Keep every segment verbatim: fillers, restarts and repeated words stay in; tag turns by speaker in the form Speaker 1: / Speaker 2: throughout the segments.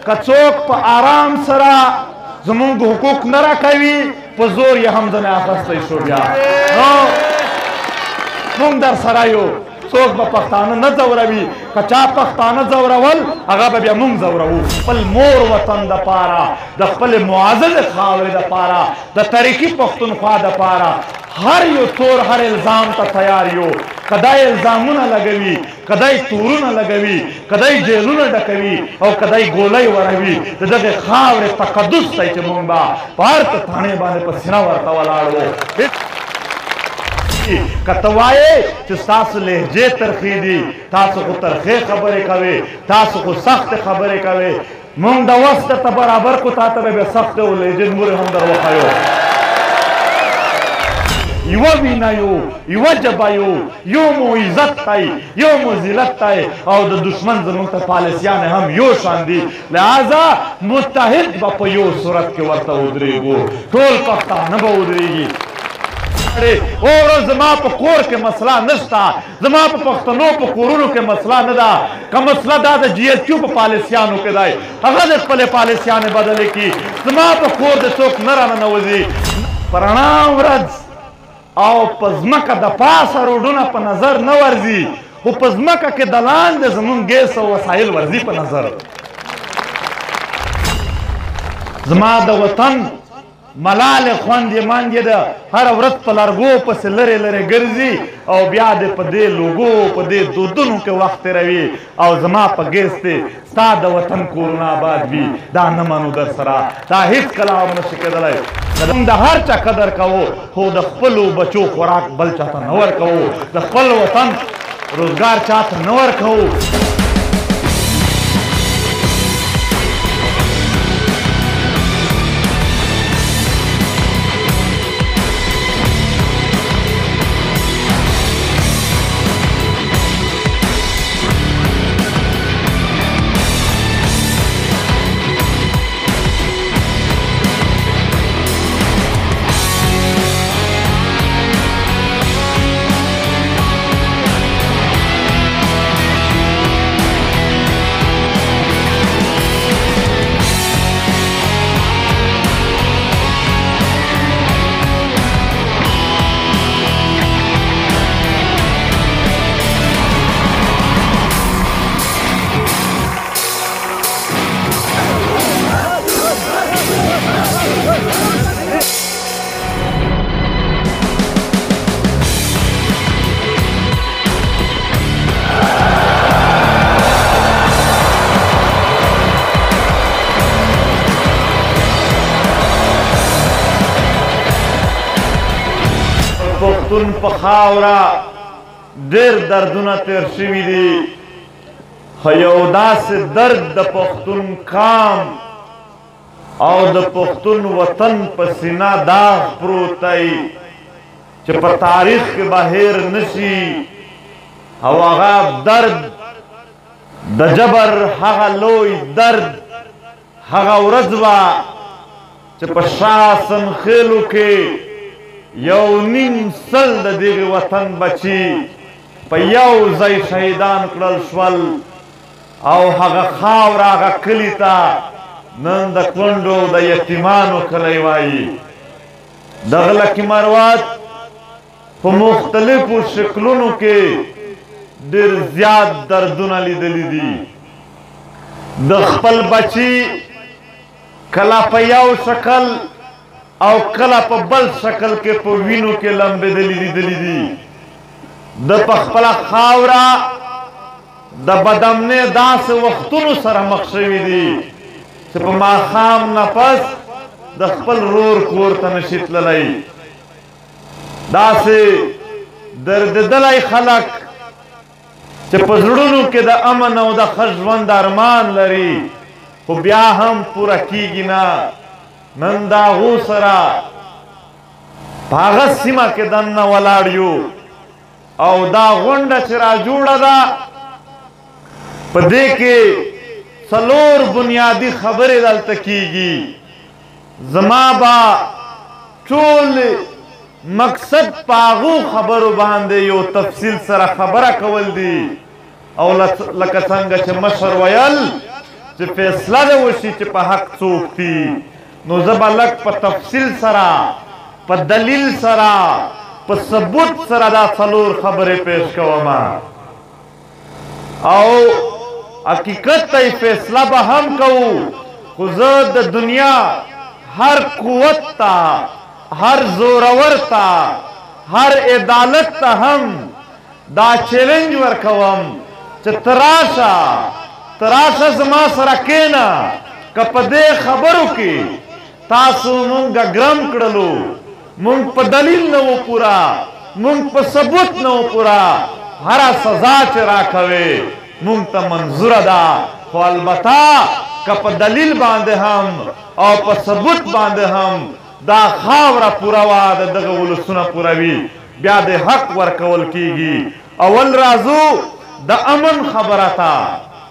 Speaker 1: که څوک په آرام سره زمونږ حقوق نه راکوي په زور یې هم ځنې اخیستی شو بیا نو مونږ در سره یو څوک به پښتانه نه ځوروي که چا پښتانه ځورول هغه به بیا مونږ ځوروو خپل مور وطن دپاره د خپلې معززې خاورې دپاره د تاریخي پښتونخوا دپاره هر یو تور هر الزام ته تیار یو که دی الزامونه لګوي که دی تورونه لګوي که دی جیلونه ډکوي او که دی ګولۍ وروي د دغې خاورې تقدس دی چې مونږ به په هر تانې باندې په سینه ورته ولاړ وو که ته وایې چې ستاسو لهجې ترخې دي تاسو خو ترخې خبرې کوئ تاسو خو سختې خبرې کوئ مونږ د وس درته برابر کړو تا ته به بیا سختې و لهجې نورې هم در وښیو یوه وینه یو یوه ژبه یو یو مو عزت دی یو مو ذلت دی او د دشمن زموږ ته پالیسیانې هم یو شان دي لہذا متحد به په یو صورت کې ورته ودرېږو ټول پښتانه به ودرېږي او ورځ زما په کور کې مسله نشته زما په پښتنو په کورونو کې مسله نه ده که مسله دا د جي ایس کیو په پالیسیانو کې دی هغه د خپلې پالیسیانې بدلې کړي زما په کور د څوک نه راننوځي په رڼا ورځ او په ځمکه د پاسه روډونه په نظر نه ورځي خو په ځمکه کې د لاندې زموږ ګیس او وسایل ورځي په نظر زما د وطن ملالې خوندې ماندې ده هره ورځ په لرګو پسې لرې لرې ګرځي او بیا دې په دې لوګو په دې دودونو کې وخت تېروي او زما په ګیس دی ستا د وطن کورونه آباد وي دا نه منو در سره دا هېڅکله هم نشي کېدلی موږ د هر چا قدر کوو خو د خپلو بچو خوراک بل چاته نه ورکوو د خپل وطن روزګار چاته نه ورکوو پښتون په خاوره ډېر دردونه تېر شوي دي خو یو داسې درد د پښتون قام او د پښتون وطن په سینه داغ پروت دی چې په تاریخ کې به هېر نشي او هغه درد د جبر هغه لوی درد هغه ورځ وه چې په شاه سنخیلو کې یو نیم سل د دغې وطن بچي په یو ځای شهیدان کړل شول او هغه خاوره هغه کلي ته نن د کونډو د یتیمانو کلی وایي دغه لکي مروت په مختلفو شکلونو کې ډېر زیات دردونه لیدلي دي د خپل بچي کله په یو شکل او کله په بل شکل کې په وینو کې لمبېدلي لیدلي دي د په خپله خاوره د بدامنۍ داسې وختونو سره مخ شوي دي چې په ماښام نه پس د خپل رور کور ته نشي تللی داسې دردېدلی خلک چې په زړونو کې د امن او د ښه ژوند ارمان لري خو بیا هم پوره کیږي نه نن د هغو سره په هغه سیمه کې دننه ولاړ یو او دا غونډه چې راجوړه ده په دې کې څلور بنیادي خبرې دلته کیږي زما به ټول مقصد په هغو خبرو باندې یو تفصیل سره خبره کول دي او لکه څنګه چې مشر ویل چې فیصله دې وشي چې په حق څوک دي. نو زه به لږ په تفصیل سره په دلیل سره په ثبوت سره دا څلور خبرې پیش کوم او حقیقت ته فیصله به هم کوو. خو زه د دنیا هر قوت ته، هر زورور ته، هر عدالت ته هم دا چیلنج ورکوم چې تراشه تراشه زما سره کېنه که په دې خبرو کې تاسو مونږ ګرم کړلو، مونږ په دلیل نه وو پوره، مونږ په ثبوت نه وو پوره، هره سزا چې راکوې مونږ ته منظوره ده. خو البته که په دلیل باندې هم او په ثبوت باندې هم دا خاوره پوره وه د دغه ولسونه پوره وي، بیا د حق ورکول کیږي. اول راځو د امن خبره ته.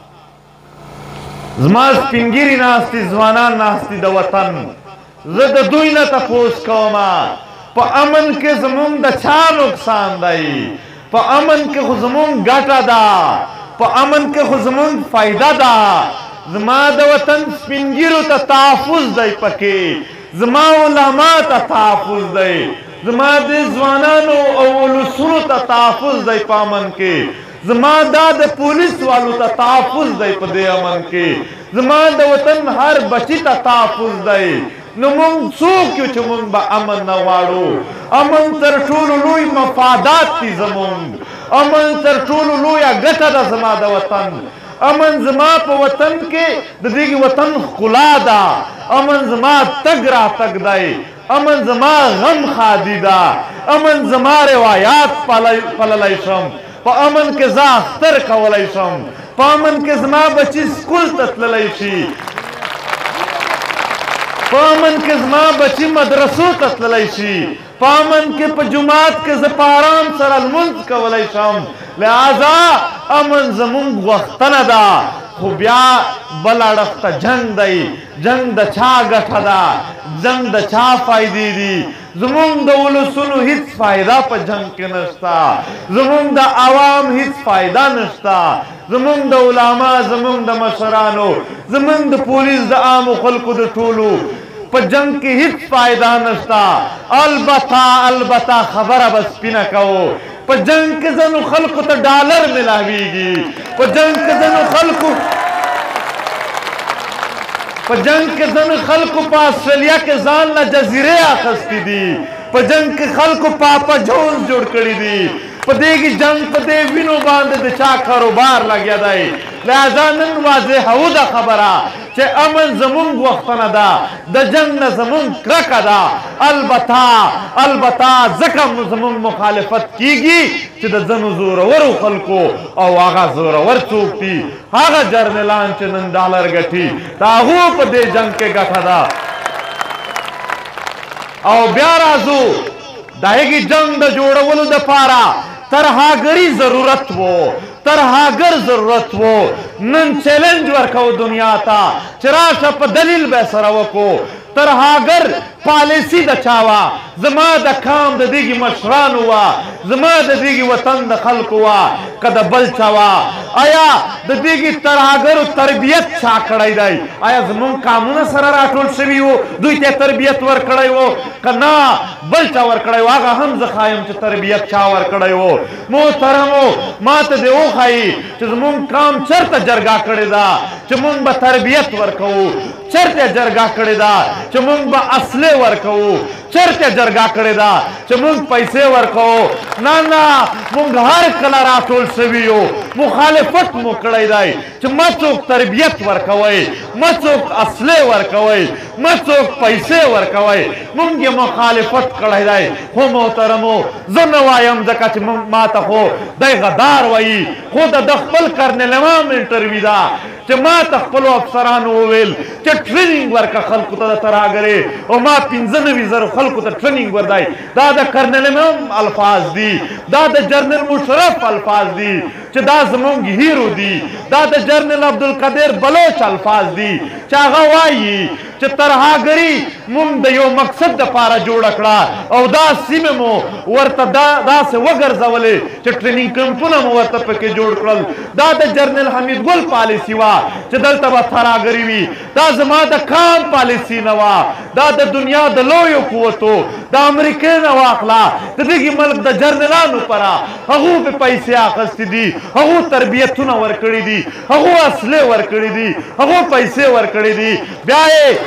Speaker 1: زما سپین ږیري ناست دي، ځوانان ناست دي د وطن، زه د دوی نه تپوس کومه په امن کې زمونږ د چا نقصان دی؟ په امن کې خو زمونږ ګټه ده، په امن کې خو زمونږ فایده ده. زما د وطن سپین ږیرو ته تحفظ دی پکې، زما علما ته تحفظ دی، زما د ځوانانو او ولسونو ته تحفظ دی په امن کې، زما دا د پولیس والو ته تحفظ دی په دې امن کې، زما د وطن هر بچی ته تحفظ دی. نو مونږ څوک یو چې مونږ به امن نه غواړو؟ امن تر ټولو لوی مفادات دي زمونږ، امن تر ټولو لویه ګټه ده زما د وطن. امن زما په وطن کې د دې وطن ښکلا ده، امن زما تګ راتګ دی، امن زما غم خادي ده، امن زما روایات پللی شم، په امن کې زه اختر کولی شم، په امن کې زما بچي سکول ته تللی شي، په امن کې زما بچي مدرسو ته تللی شي، په امن کې په جماعت کې زه په آرام سره لمونځ کولی شم. لہذا امن زمونږ غوښتنه ده. خو بیا بل اړخ ته جنګ دی. جنګ د چا ګټه ده؟ جنګ د چا فایدې دي؟ زمونږ د ولسونو هیڅ فایده په جنګ کې نشته، زمونږ د عوام هیڅ فایده نشته، زمونږ د علما، زمونږ د مشرانو، زمونږ د پولیس، د عامو خلکو د ټولو په جنگ کې هیڅ فایده نشته. البته البته خبره به سپینه کوو، په جنگ کې ځینو خلکو ته ډالر ملاویږي، په جنگ کې ځینو خلکو په جنگ کې ځینو خلکو په آسټرالیا کې ځان له جزیرې اخیستې دي، په جنگ کې خلکو پاپا جونز جوړ کړي دي، په دې کې جنگ په دې وینو باندې د چا کاروبار لګیا دی. لہذا نن واضحه وه خبره چې امن زمونږ غوښتنه ده، د جنګ نه زمونږ کرکه ده. البته البته ځکه زمونږ مخالفت کیږي چې د ځینو زورورو خلکو او هغه زورور څوک دي، هغه جرنیلان چې نن ډالر ګټي، د هغو په دې جنګ کې ګټه ده. او بیا راځو د هغې جنګ د جوړولو دپاره ترهاګري ضرورت و، ترهاګر ضرورت و. نن چیلنج ورکو دنیا ته چې راشه په دلیل به سره وکړو. ترهاګر پالیسی د چا وه؟ زما د کام د دېږي مشرانو وه، زما د دېږي وطن د خلکو وه، که د بل چا وه؟ آیا د دېږي ترهاګرو تربیت چا کړی دی؟ آیا زمونږ کامونه سره راټول شوي وو دوی ته تربیت ورکړی وو؟ که نه بل چا ورکړی وو؟ هغه هم زه ښایم چې تربیت چا ورکړی وو. محترمو ما ته دې وښایي چې زمونږ کام چېرته جرګه کړې ده چې مونږ به تربیت ورکوو، چېرته جرګه کړې ده چې مونږ به اصلې ورکوو، چېرته جرګه کړې ده چې مونږ پیسې ورکوو؟ نه نه، مونږ هر کله راټول شوي یو، مخالفت مو کړی دی چې مه څوک تربیت ورکوئ، مه څوک اصلې ورکوئ، مه څوک پیسې ورکوئ، مونږ یې مخالفت کړی دی. خو محترمو زه نه وایم ځکه چې ما ته خو دی غدار وایي، خو د خپل کرنیل امام انټرویو ده چې ما ته خپلو افسرانو وویل چې ټریننګ ورکړه خلکو ته د ترهګرۍ، او ما پنځه نوي زره خلکو ته ټریننګ ورکړی. دا د کرنیل امام الفاظ دي، دا د جنرال مشرف الفاظ دي چې چې دا زمونږ هیرو دي دا د جنرال عبدالقادر بلوچ الفاظ دي چې هغه وایي چې ترهاګري مونږ د یو مقصد دپاره جوړه کړه او دا سیمه مو ورته داسې وګرځولې چې ټریننګ کمپونه مو ورته پکې جوړ کړل دا د جنرال حمید ګل پالیسي وه چې دلته به ترهاګري وي دا زما د کام پالیسي نه وه دا د دنیا د لویو قوتو د امریکې نه واخله د دغې ملک د جرنلانو پره هغو پې پیسې اخیستې دي هغو تربیتونه ورکړي دي هغو اصلې ورکړي دي هغو پیسې ورکړي دي بیا یې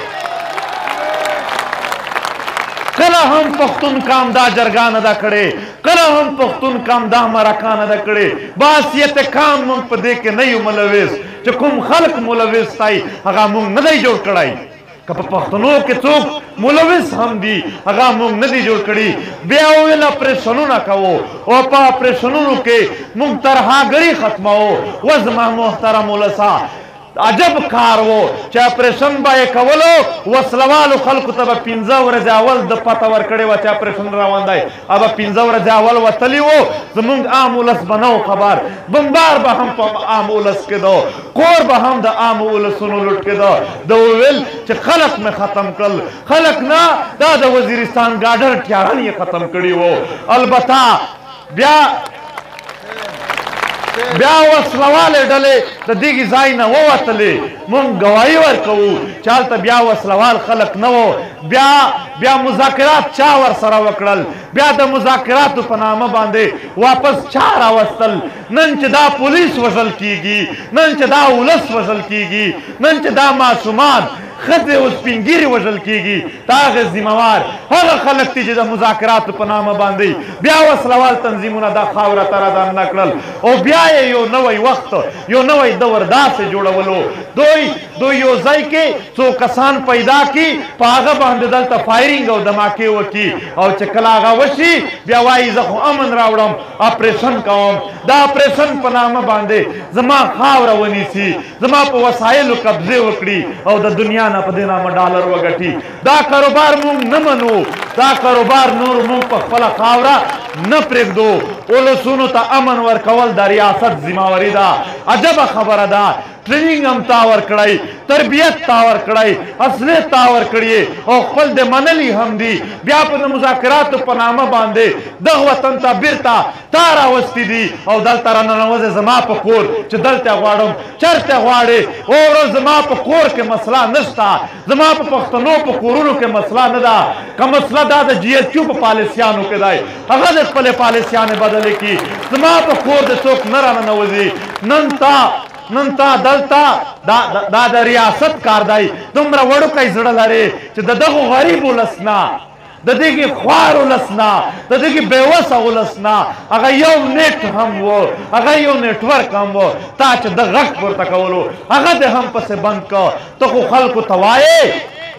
Speaker 1: کله هم پښتون کام دا جرګه نه ده کړې کله هم پښتون کام دا مرکه نه ده کړې باسیت کام موږ په دې کې نه یو ملوث چې کوم خلق ملوث دی هغه موږ نه دی جوړ کړی که په پښتنو کې څوک ملوث هم دي هغه موږ نه دي جوړ کړي بیا وویل اپریشنونه کوو او په اپریشنونو کې موږ ترهاګري ختموو و زما محترم ولسه عجب کار وو چې اپریشن به یې کولو وسلوالو خلکو ته به پنځه ورځې اول د پته ورکړې وه چې اپریشن روان دی هغه پنځه ورځې اول وتلي وو زمونږ عام ولس به نه و خبر بمبار به هم په عام ولس کېده کور به هم د عام ولسونو لوټ کېده ده وویل چې خلق مې ختم کړل خلق نه دا د وزیرستان ګاډر ټیاران یې ختم کړي وو البته بیا بیا وسلوالې ډلې د دغې ځای نه ووتلې مونږ ګواهي ورکوو چې هلته بیا وسلوال خلک نه وو بیا بیا مذاکرات چا ورسره وکړل بیا د مذاکراتو په نامه باندې واپس چا راوستل نن چې دا پولیس وژل کیږي نن چې دا ولس وژل کیږي نن چې دا ماشومان ښځې او سپین ږیرې وژل کیږي د هغې ذمهوار هغه خلک دي چې د مذاکراتو په نامه باندې بیا وسلوال تنظیمونه دا خاوره ته رادننه کړل او بیا یې یو نوی وخت یو نوی دور داسې جوړولو دوی دوی یو ځای کې څو کسان پیدا کړي په هغه باندې دلته فایرینګ او دماکې وکړي او چې کله هغه وشي بیا وایي زه خو امن راوړم اپریشن کوم دا اپریشن په نامه باندې زما خاوره ونیسي زما په وسایلو قبضې وکړي او د دنیا نه په دې نامه ډالر وګټي دا کاروبار مونږ نه منو دا کاروبار نور مونږ په خپله خاوره نه پرېږدو ولسونو ته امن ورکول د ریاست ذمهواري ده عجبه خبره ده ټریننګ هم تا ورکړی تربیت تا ورکړی اصلې تا ورکړي او خپل د منلي هم دي بیا په د مذاکراتو په نامه باندې دغه وطن ته بیرته تا راوستي دي او دلته راننوځې زما په کور چې دلته غواړم چرته غواړې او زما په کور کې مسله نشته زما په پښتنو په کورونو کې مسله نه ده که مسله دا د جي ایچ یو په پالیسیانو کې دی هغه د خپلې پالیسیانې بدلې کړي زما په کور د څوک نه راننوځي نن تا نن تا دلته دا د ریاست کار دی دومره وړوکی زړه لرې چې د دغو غریب ولس نه د دغې خوار ولس نه د دغې بېوسه ولس نه هغه یو نیټ هم و هغه یو نیټورک هم و تا چې د غږ پورته کولو هغه دې هم پسې بند که ته خو خلکو ته وایې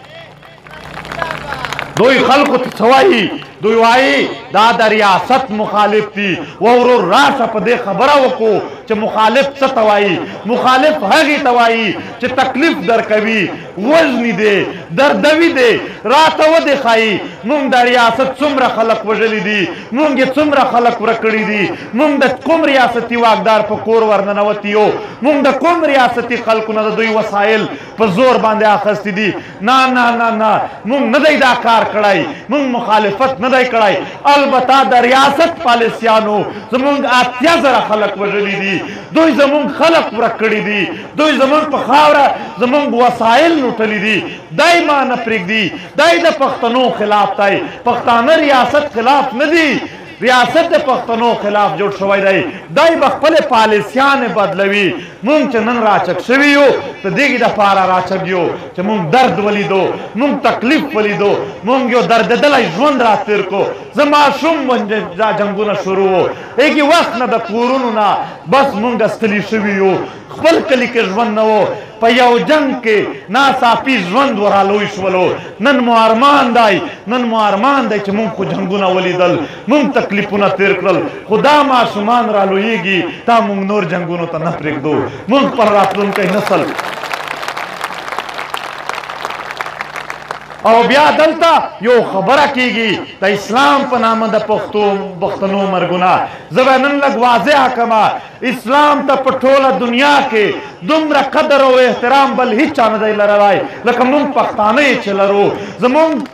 Speaker 1: دوی خلکو ته څه وایي دوی وایي دا د ریاست مخالف دي و ورور راشه په دې خبره وکړو چې مخالف څه ته وایي مخالف هغې ته وایي چې تکلیف درکوي وژني دی دردوي دی راته ودې ښایي موږ د ریاست څومره خلک وژلي دي موږ یې څومره خلک ورک کړي دي موږ د کوم ریاستي واکدار په کور ورننوتي یو موږ د کوم ریاستي خلکو نه د دوی وسایل په زور باندې اخیستي دي نه نه نه نه موږ نه دی دا کار کړی موږ مخالفت نه دی کړی البته د ریاست پالیسیانو زمونږ اتیا زره خلک وژلي دي دوی زمونږ خلک ورک کړي دي دوی زمونږ په خاوره زمونږ وسایل لوټلي دي دی ما نه پرېږدي دی د پښتنو خلاف دی پښتانه ریاست خلاف نه دي ریاست د پښتنو خلاف جوړ شوی دی دی به خپلې پالیسیانې بدلوي مونږ چې نن راچک شوي یو د دغې دپاره راچک یو چې مونږ درد ولیدو مونږ تکلیف ولیدو مونږ یو دردېدلی ژوند را تېر کړو زه ماشوم دا جنګونه شروع وو هغې وخت نه د کورونو نه بس مونږ ستلي شوي یو خپل کلي کې ژوند نه و په یو جنګ کې ناڅاپي ژوند ورالوی شولو نن مو ارمان دی نن مو ارمان دی چې مونږ خو جنګونه ولیدل مونږ تکلیفونه تېر کړل خو دا ماشومان رالویږي تا مونږ نور جنګونو ته نه پرېږدو مونږ پر راتلونکی نسل او بیا دلته یو خبره کیږي د اسلام په نامه د پښتو پښتنو مرګونه زه به نن لږ واضحه کړمه اسلام ته په ټوله دنیا کې دومره قدر او احترام بل هیچ چا نه دی لرلی لکه موږ پښتانه یې چې لرو زموږ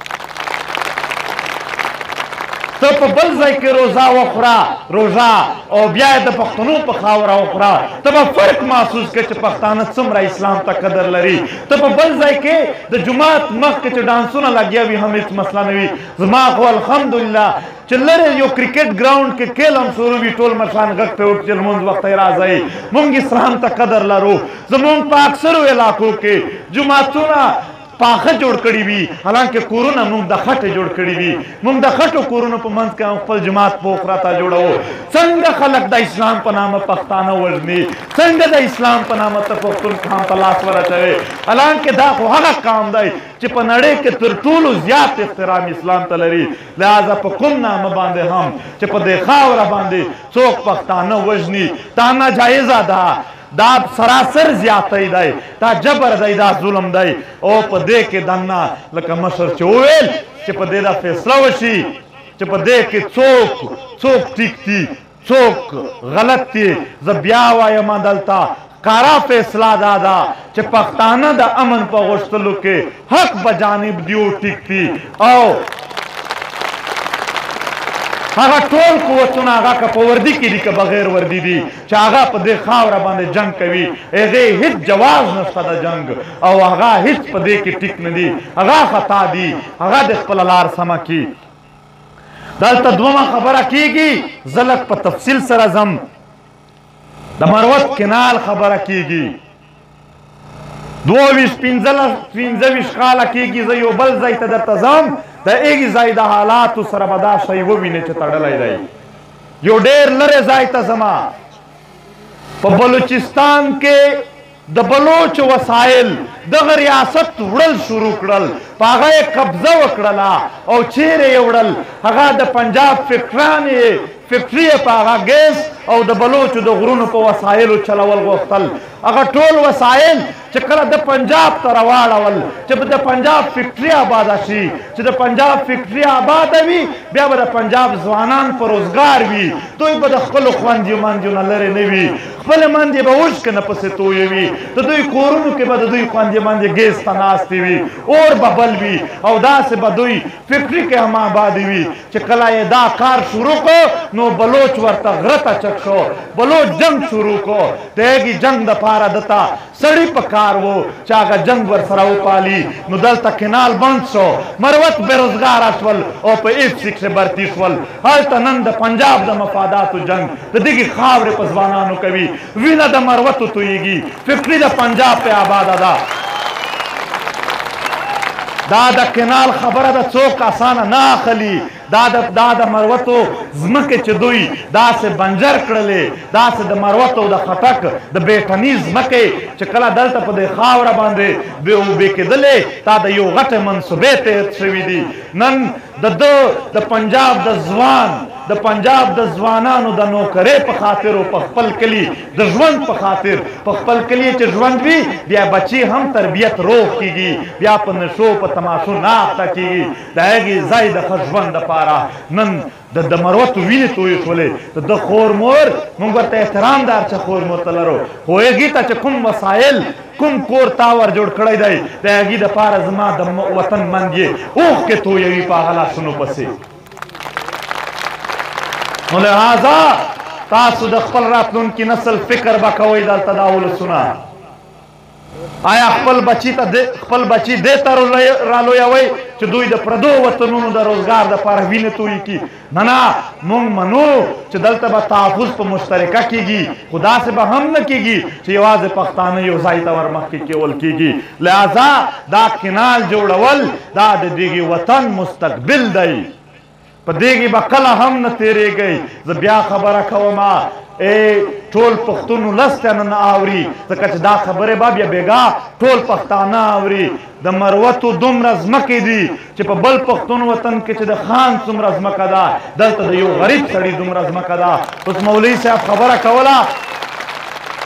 Speaker 1: ته په بل ځای کې روزه وخوره روژه او بیا یې د پښتنو په خاوره وخوره ته به فرق محسوس کړې چې پښتانه څومره اسلام ته قدر لري ته په بل ځای کې د جومات مخکې چې ډانسونه لګیا وي هم هېڅ مسله نه وي زما خو الحمدلله چې لرې یو کرکټ ګراونډ کې کیل هم شروع وي ټول مشران غږ پرې وکړي چې لمونځ وخته یې راځئ موږ اسلام ته قدر لرو زموږ په اکثرو علاقو کې جوماتونه پاخه جوړ کړي وي حالانکه کورونه موږ د خټې جوړ کړي وي موږ د خټو کورونو په منځ کې هم خپل جومات پوخ راته جوړوو څنګه خلک د اسلام په نامه پښتانه وژني څنګه د اسلام په نامه ته پښتون قام په لاس ورچوي حالانکه دا خو هغه قام دی چې په نړۍ کې تر ټولو زیات احترام اسلام ته لري لہذا په کوم نامه باندې هم چې په دې خاوره باندې څوک پښتانه وژني دا ناجایزه ده دا سراسر زیاتی دی دا جبر دی دا ظلم دی او په دې کې دننه لکه مشر چې وویل چې په دې دا فیصله وشي چې په دې کې څوک څوک ټیک دي څوک غلط دي زه بیا وایم دلته کارا فیصله دا ده چې پښتانه د امن په غوښتلو کې حق بجانب دیو ټیک دي او هغه ټول قوتونه هغه که په وردي کې دي که بغیر وردي دي چې هغه په دې خاوره باندې جنګ کوي هغې هېڅ جواز نشته د جنګ او هغه هېڅ په دې کې ټیک نه دي هغه خطا دي هغه د خپله لار سمه کړي دلته دومه خبره کېږي زه لږ په تفصیل سره ځم د مروت کنال خبره کېږي دوه ویشت پنځه ویشت کاله کېږي زه یو بل ځای ته درته ځم د هغې ځای د حالاتو سره به دا شی ووینې چې تړلی دی یو ډېر لرې ځای ته ځما په بلوچستان کې د بلوچ وسایل دغه ریاست وړل شروع کړل په هغه یې قبضه وکړله او چیرې یې وړل هغه د پنجاب فکران یې فکټري یې په هغه ګیس او د بلوچو د غرونو په وسایلو چلول غوښتل هغه ټول وسایل چې کله د پنجاب ته راواړول چې د پنجاب فکټري آباده شي چې د پنجاب فکټري آباده وي بیا به د پنجاب ځوانان په روزګار وي دوی به د خپلو خویندو منځو نه لرې نه وي خپلې میندې به اوښکې نه پسې تویوي د دوی کورونو کې به د دوی خویندې میندې ګیس ته ناستې وي اور به بل وي او داسې به دوی فکټري کې هم آبادې وي چې کله یې دا کار شروع کړو نو بلوچ ورته غره ته چک شو بلوچ جنگ شروع کړو د هغې جنگ دپاره دته سړي په کار و چې هغه جنگ ورسره وپالي نو دلته کنال بند شو مروت بېروزګاره شول او په ایف سي کښې برتي شول هلته نن د پنجاب د مفاداتو جنگ د دغې خاورې په ځوانانو کوي وینه د مروتو تویږي فکري د پنجاب پې آباده ده دا د کنال خبره ده څوک اسانه نه اخلي دا د دا د مروتو ځمکې چې دوی داسې بنجر کړلې داسې د مروتو د خټک د بیټني ځمکې چې کله دلته په دې خاوره باندې اوبې کېدلې دا د یو غټې منصوبې تیر شوي دي نن د ده د پنجاب د ځوان د پنجاب د ځوانانو د نوکرۍ په خاطر او په خپل کلي د ژوند په خاطر په خپل کلي چې ژوند وي بیا بچي هم تربیت روغ کېږي بیا په نشو په تماشو نه اخته کېږي د هغې ځای د ښه ژوند دپاره نن د مروتو وینې تویې شولې د ده خور مور موږ ورته احترام دار چې خور مور ته لرو خو هغې ته چې کوم وسایل کوم کور تا ور جوړ کړی دی د هغې دپاره زما د وطن مند یې اوښکې تویوي په هغه لاسونو پسې نو لہذا تاسو د خپل راتلونکي نسل فکر به کوئ دلته دا ولسونه آیا خپل بچی ته خپل بچی دې ته رالویوئ چې دوی د پردو وطنونو د روزګار دپاره وینې تویې کړي نه نه موږ منو چې دلته به تحفظ په مشترکه کېږي خو داسې به هم نه کېږي چې یوازې پښتانه یو ځای ته ورمخکې کېول کېږي لہذا دا کنال جوړول دا د دغې وطن مستقبل دی په دغې به کله هم نه تېرېږئ زه بیا خبره کومه ای ټول پښتون ولس ته نن اوري ځکه چې دا خبرې به بیا بېګا ټول پښتانه اوري د مروتو دومره ځمکې دي چې په بل پښتون وطن کې چې د خان څومره ځمکه ده دلته د یو غریب سړي دومره ځمکه ده اوس مولوي صاحب خبره کوله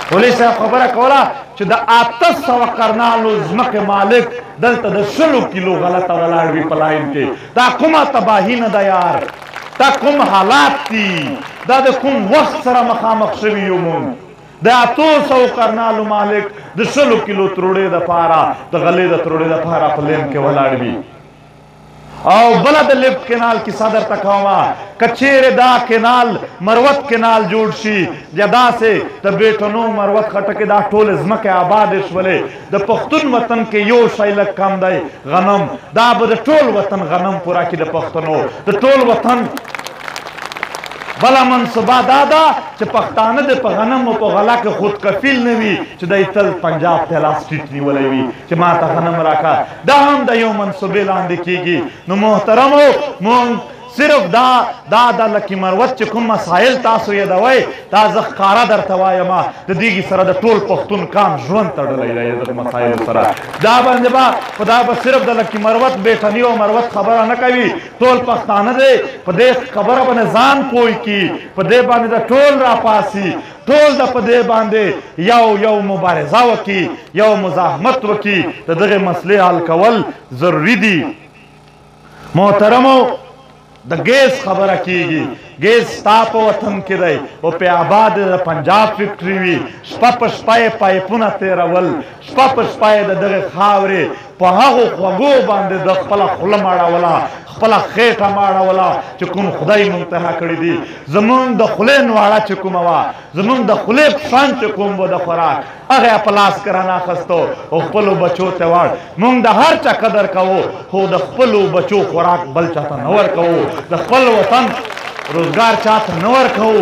Speaker 1: ولې صاحب خبره کوله چې د اته سوه کرنالو ځمکې مالک دلته د شلو کیلو غلطه ولاړ وي په لاین کې. دا کومه تباهي نه ده یار، دا کوم حالات دي، دا د کوم وخت سره مخامخ شوي یو مونږ. د اتو سوو کرنالو مالک د شلو کیلو تروړې دپاره د غلې د تروړې دپاره په لین کې ولاړ وي. او بله د لیفټ کینال کې صدر ته کومه که چیرې دا کینال مروت کینال جوړ شي یا داسې د بیټنو مروت خټکې دا ټولې ځمکې آبادې شولې د پښتون وطن کې یو شی لږ کم دی غنم. دا به د ټول وطن غنم پوره کړي د پښتنو د ټول وطن. بله منصوبه دا ده چې پښتانه د په غنم او په غله کې خود کفیل نه وي چې دی تل پنجاب ته لاس ټیټ نیولی وي چې ما ته غنم راکړه. دا هم د یو منصوبې لاندې کېږي. نو محترمو مونږ صرف دا دا د لکي مروت چې کوم مسایل تاسو یادوئ دا زه ښکاره درته وایم د دې سره د ټول پښتون قام ژوند تړلی دی د مسایلو سره. دا باندې به په دا به صرف د لکي مروت بیټني او مروت خبره نه کوي، ټول پښتانه دی په دې خبره باندې ځان پوه کړي، په دې باندې د ټول راپاسي، ټول د په دې باندې یو یو مبارزه وکړي، یو مزاحمت وکړي. د دغې مسلې حل کول ضروري دي. محترمو د ګیس خبره کیږي، ګیس ستا په وطن کې دی او په آباد د پنجاب فیکټري وي. شپه په شپه یې پایپونه تېرول، شپه په شپه یې د دغې خاورې په هغو خوږو باندې د خپله خوله ماړوله، خپله خېټه ماړوله چې کوم خدای منتها کړي دي. زمونږ د خولې نواړه چې کومه وه، زمونږ د خولې پشان چې کوم و د خوراک هغه یې په لاس کې راناخیستو او خپلو بچو ته واړ. مونږ د هر چا قدر کوو خو د خپلو بچو خوراک بل چاته نه ورکوو، د خپل وطن روزګار چاته نه ورکوو.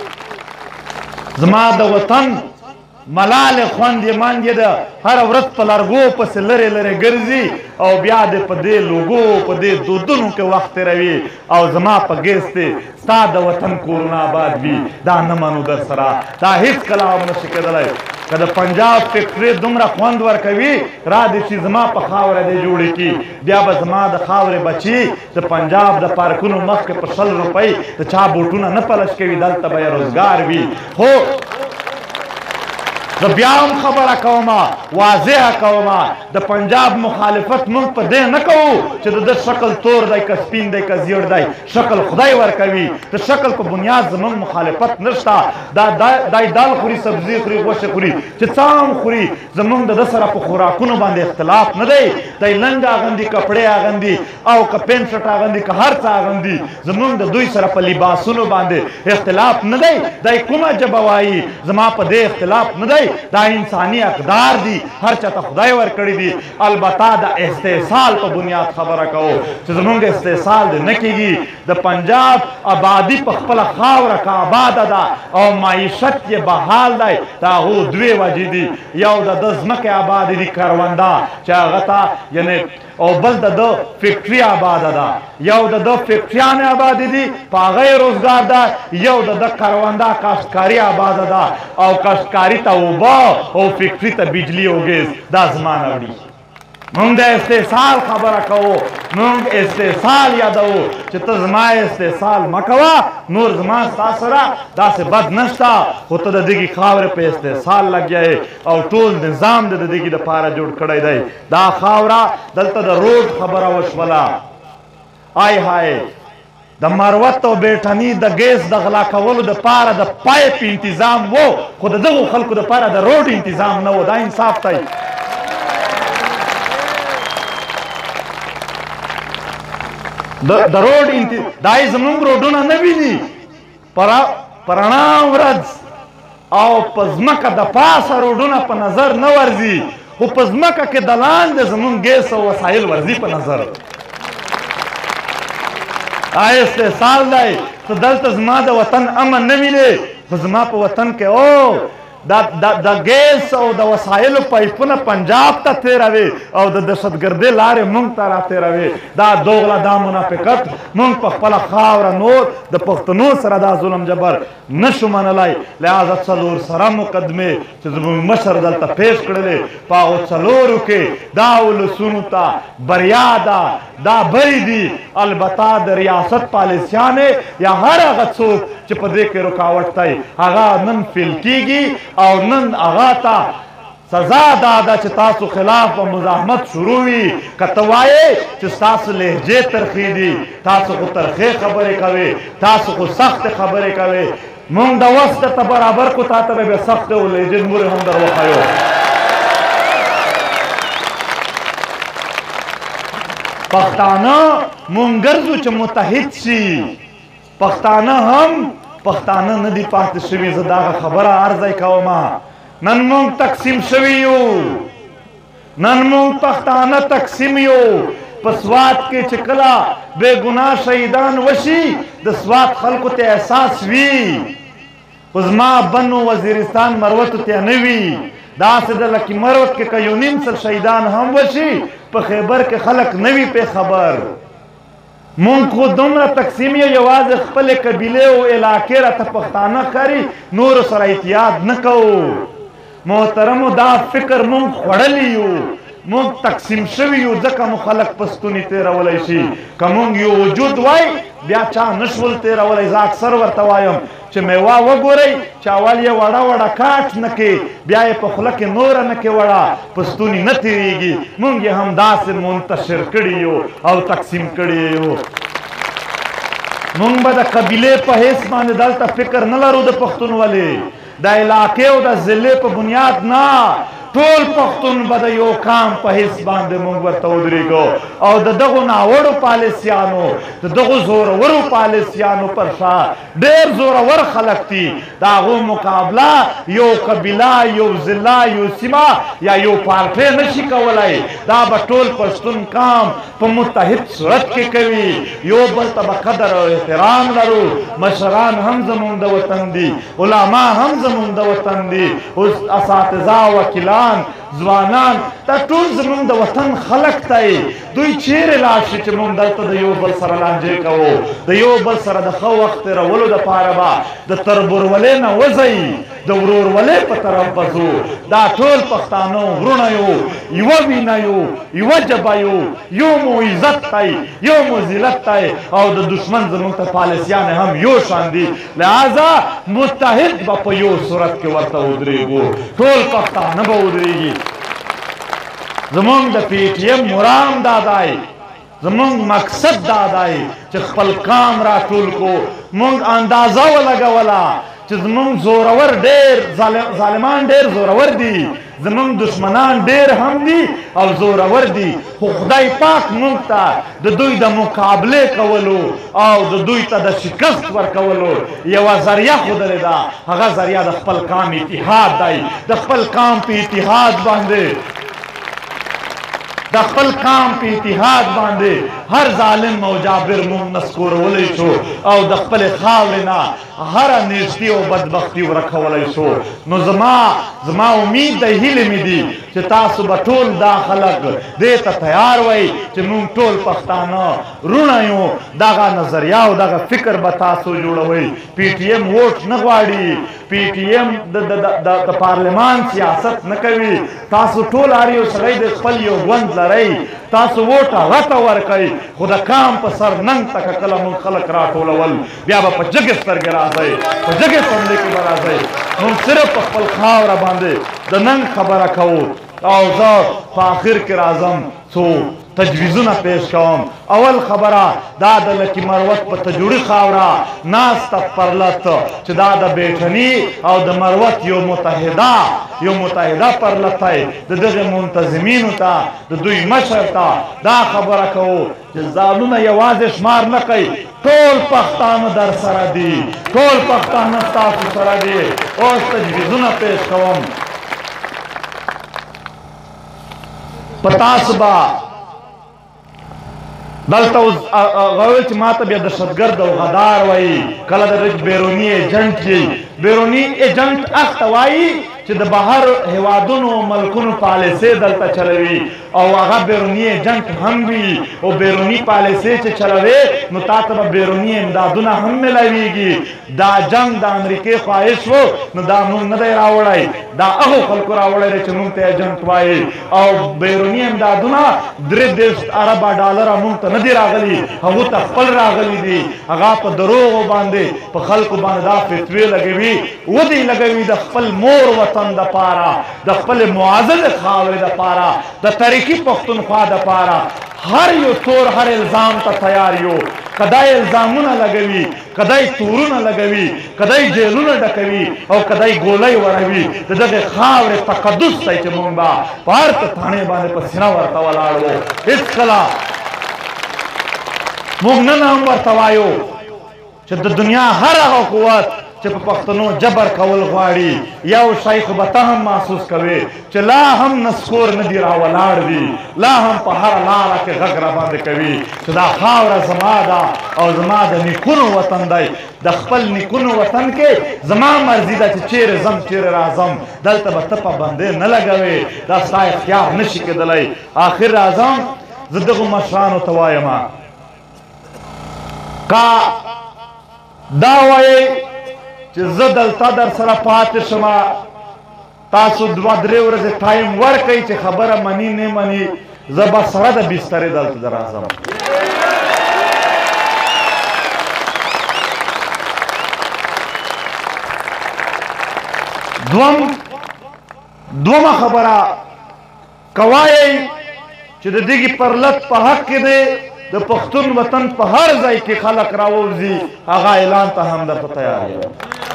Speaker 1: زما د وطن ملالې خوندې مندې ده هره ورځ په لرګو پسې لرې لرې ګرځي او بیا دې په دې لوګو په دې دودونو کې وخت تېروي او زما په ګیس دی ستا د وطن کورونه آباد وي. دا نه منو در سره، دا هېڅکله هم نشي کېدلی. که د پنجاب فیکټري دومره خوند ورکوي را دې چې زما په خاوره دې جوړې کړي، بیا به زما د خاورې بچي د پنجاب د پارکونو مخکې په شل روپۍ د چا بوټونه نه پلش کوي، دلته به یې روزګار وي. خو زه بیا هم خبره کومه، واضحه کومه، د پنجاب مخالفت موږ په دې نه کوو چې د ده شکل تور دی که سپین دی که زیړ دی، شکل خدای ورکوي. د شکل په بنیاد زموږ مخالفت نشته. دا دی دال خوري، سبزي خوري، غوښې خوري، چې څه هم خوري، زموږ د ده سره په خوراکونو باندې اختلاف نه دی. دی لنګ اغوندي، کپړې اغوندي او که پینټ شرټ اغوندي که هر څه اغوندي، زموږ د دوی سره په لباسونو باندې اختلاف نه دی. دی کومه ژبه وایي، زما په دې اختلاف نه دی. دا انساني اقدار دي، هر چاته خدای ورکړي دي. البته د استحصال په بنیاد خبره کوو چې زمونږ استحصال دی نه کېږي. د پنجاب آبادي په خپله خاوره که آباده ده او معیشت یې بحال دی، د هغو دوې وجې دي. یو د ده ځمکې آبادې دي کرونده چې هغه ته یعنې او بل د ده فیکټري آباده ده. یو د ده فیکټریانې آبادې دي په هغه یې روزګار ده، یو د ده کرونده کاشتکاري آباده ده او کاشتکاري ته اوبه او فیکټري ته بجلي او ګیس. دا زما نه وړي. مونږ د استحصال خبره کوو، مونږ استحصال یادوو چې ته زما استحصال مه کوه، نور زما ستا سره داسې بد نشته، خو ته د دغې خاورې په استحصال لګیا یې او ټول نظام د دغې دپاره جوړ کړی دی. دا خاوره دلته د روډ خبره وشوله، آی های د مروت او بیټني د ګیس د غلا کولو دپاره د پایپ انتظام و، خو د دغو خلکو دپاره د روډ انتظام نه و. دا انصاف دی. د روډ دا یې زموږ روډونه نه ویني، په رڼا ورځ او په ځمکه د پاسه روډونه په نظر نه ورځي، خو په ځمکه کې د لاندې زموږ ګیس او وسایل ورځي په نظر. دا استحصال دی. ته دلته زما د وطن امن نه وینې، خو زما په وطن کې او د ګیس او د وسایلو پایپونه پنجاب ته تېروي او د دهشتګردۍ لارې موږ ته را تېروي. دا دوغله، دا منافقت موږ په خپله خاوره نور د پښتنو سره دا ظلم جبر نشو منلی. لہذا څلور سره مقدمې چې زموږ مشر دلته پیش کړلې، په هغو څلورو کې دا ولسونو ته بریا ده، دا بری دي. البته د ریاست پالیسیانې یا هر هغه څوک چې په دې کې رکاوټ دی هغه نن فیل کېږي او نن هغه ته سزا دا ده چې تاسو خلاف و مزاحمت شروع وي که ته وایې چې ستاسو لهجې ترخې دي تاسو خو ترخې خبرې کوې تاسو خو سختې خبرې کوې مونږ د وس درته برابر کو تا ته به بیا سختې و لهجې نورې هم در وښیو پښتانه مونږ ګرځو چې متحد شي پښتانه هم پښتانه نه دي پاتې شوي زه دغه خبره عرضی کومه نن مونږ تقسیم شوي یو نن مونږ پښتانه تقسیم یو په سوات کې چې کله بې ګناه شهیدان وشي د سوات خلکو ته احساس وي خو زما بنو وزیرستان مروتو ته نه وي داسې د لکي مروت کې که یو نیم سل شهیدان هم وشي په خیبر کې خلک نه وي پې خبر مونږ خو دومره تقسیم یو یوازې خپلې قبیلې او علاقې راته پښتانه ښکاري نورو سره احتیاط نه کوو محترمو دا فکر مونږ خوړلی یو مونږ تقسیم شوي یو ځکه مو خلک په ستوني تېرولی شي که مونږ یو وجود وای بیا چا نشول تېرولی زه اکثر ورته وایم چې میوه وګورئ چې اول یې وړه وړه کاټ نه کې بیا یې په خوله کې نوره نه کې وړه په ستوني نه تېرېږي مونږ یې همداسې منتشر کړي یو او تقسیم کړي یو مونږ به د قبیلې په حیث باندې دلته فکر نه لرو د پښتونولۍ د علاقې او د ضلع په بنیاد نه ټول پښتون به د یو قام په حیث باندې مونږ ورته ودرېږو او د دغو ناوړو پالیسیانو د دغو زورورو پالیسیانو پر شا ډېر زورور خلک دي د هغو مقابله یو قبیله یو ضلع یو سیمه یا یو پارټۍ نشي کولی دا به ټول پښتون قام په متحد صورت کې کوي یو بل ته به قدر او احترام لرو مشران هم زمونږ د وطن دي علما هم زمونږ د وطن دي اساتذه وکیلان ځوانان دا ټول زمونږ د وطن خلک دی دوی چیرې لاړ شي چې مونږ دلته د یو بل سره لانجې کوو د یو بل سره د ښه وخت تېرولو دپاره به د تربورولۍ نه وځئ د ورورولۍ په طرف به ځو دا ټول پښتانه وروڼه یو یوه وینه یو یوه ژبه یو یو مو عزت دی یو مو ذلت دی او د دشمن زمونږ ته پالیسیانې هم یو شان دي لہذا متحد به په یو صورت کې ورته ودرېږو ټول پښتانه به ودرېږي زمونږ د پی ټي ایم مرام دا دی زمونږ مقصد دا دی چې خپل قام راټول کو مونږ اندازه ولګوله چې زمونږ زورور ډېر ظالمان ډېر زورور دي زمونږ دشمنان ډېر هم دي او زورور دي خو خدای پاک مونږ ته د دوی د مقابلې کولو او د دوی ته د شکست ورکولو یوه ذریعه ښودلې ده هغه ذریعه د خپل قام اتحاد دی د خپل قام په اتحاد باندې د خپل قام په اتحاد باندې هر ظالم او جابر مونږ نسکورولی شو او د خپلې خاورې نه هره نیستي او بدبختي ورکولی شو نو زما زما امید دی هیلې مې دي چې تاسو به ټول دا خلک دې ته تیار وئ چې مونږ ټول پښتانه وروڼه یو دغه نظریه او دغه فکر به تاسو جوړوئ پی ټي ایم ووټ نه غواړي پی ټي ایم د پارلمان سیاست نه کوي تاسو ټول هر یو سړی د خپل یو ګوند لرئ تاسو ووټ هغه ته ورکئ خو د قام په سر ننګ ته که کله مونږ خلک راټولول بیا به په جګې سترګې راځئ په جګې څنډې کې به راځئ مونږ صرف په خپل خاوره باندې د ننګ خبره کوو او زه په آخر کې راځم څو تجویزونه پیش کوم اول خبره دا د لکي مروت په تجوړي خاوره ناسته پرلت چې دا د بیټني او د مروت یو متحده یو متحده پرلت دی د دغې منتظمینو ته د دوی مشر ته دا خبره کوو چې ځانونه یوازې شمار نه کوي ټول پښتانه در سره دي ټول پښتانه ستاسو سره دي اوس تجویزونه پیش کوم په تاسو به دلته اوس هغه ویل چې ما ته بیا دهشتګرد او غدار وایي کله د بیروني ایجنټ یي بیروني ایجنټ هغه ته وایي چې د بهر هیوادونو ملکونو پالیسۍ دلته چلوي او هغه بیروني ایجنټ هم وي او بیروني پالیسۍ چې چلوي نو تا ته به بیروني امدادونه هم میلاویږي. دا جنګ د امریکې خواهش و نو دا موږ نه دی راوړی، دا هغو خلکو راوړی دی چې موږ ته ایجنټ وایي. او بیروني امدادونه درې دېرش اربه ډالره موږ ته نه دي راغلي، هغو ته خپل راغلي دي. هغه په دروغو باندې په خلکو باندې دا فتوې لګوي، ودې لګوي د خپل مور وطن دپاره، د خپل معزز خاورې دپاره، د تاریخي پښتونخوا دپاره. هر یو تور هر الزام ته تیار یو، کدی الزامونه لګوي، کدی تورونه لګوي، کدی جیلونه ډکوي او کدی ګولۍ وروي. د دغې خاورې تقدس دی چې موږ به په هر تاڼې باندې په سینه ورته ولاړ وو. هېڅکله موږ نن هم ورته وایو چې د دنیا هر هغه قوت چې په پښتنو جبر کول غواړي، یو شی خو به ته هم محسوس کوې چې لا هم نسکور نه دي راولاړ دي، لا هم په هره لاره کې غږ راباندې کوي چې دا خاوره زما ده او زما د نیکونو وطن دی. د خپل نیکونو وطن کې زما مرضي ده چې چیرې ځم چیرې راځم، دلته به ته پابندۍ نه لګوې، دا ستا اختیار نشي کېدلی. آخر راځم زه دغو مشرانو ته وایم که دا وایئ چې زه دلته در سره پاتې شمه، تاسو دوه درې ورځې ټایم ورکئ چې خبره مني نه مني، زه به سره د بسترې دلته در راځم. دوم دومه خبره که وایئ چې د دغې پرلت په حق کې دی د پښتون وطن په هر ځای کې خلک راووځي، هغه اعلان ته هم درته تیار یم.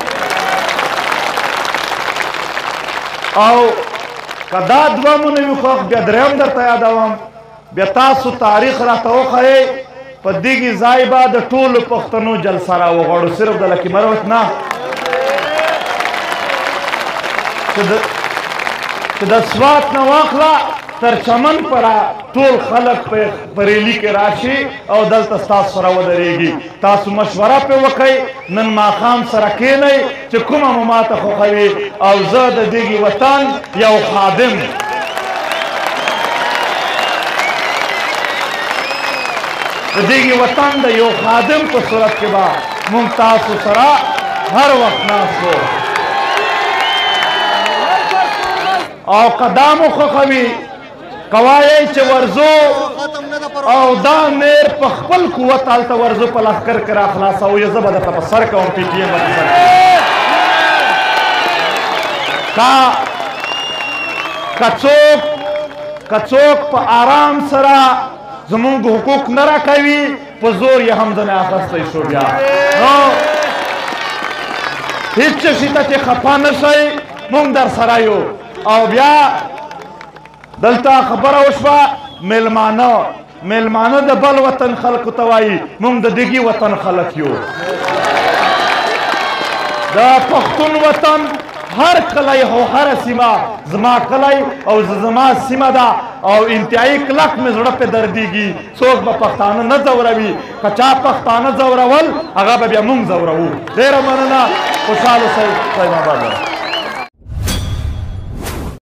Speaker 1: او که دا دومونه وي خو بیا درېیم درته یادوم، بیا تاسو تاریخ راته وښیئ، په دغې ځای به د ټولو پښتنو جلسه راوغواړو، صرف د لکي مروت نه، چې د سوات نه واخله تر چمن پره ټول خلک په ریلي کې راشي او دلته ستاسو سره ودرېږي. تاسو مشوره پرې وکئ، نن ماښام سره کښېنئ چې کومه مو ماته خوښوي او زه د دغې وطن یو خادم د دغې وطن د یو خادم په صورت کې به موږ تاسو سره هر وخت ناست وو. او که دا مو خوښوي که وایئ چې ورځو او دا میر په خپل قوت هلته ورځو په لښکر کې را خلاصوو، زه به درته په سر کوم، پي ټي ایم به په سر کوم. که څوک په آرام سره زمونږ حقوق نه راکوي، په زور یې هم ځنې اخیستی شو. بیا نو هېڅ شي ته چې خفه نه شئ، مونږ در سره یو. او بیا دلته خبره وشوه میلمانه، میلمانه د بل وطن خلکو ته وایي، مونږ د دغې وطن خلک یو. د پښتون وطن هر کلی او هره سیمه زما کلی او زما سیمه ده او انتهایی کلک مې زړه پې دردېږي. څوک به پښتانه نه ځوروي، که چا پښتانه ځورول هغه به بیا مونږ ځوروو. ډېره مننه، خوشحال اوسئ. صاحب آباد.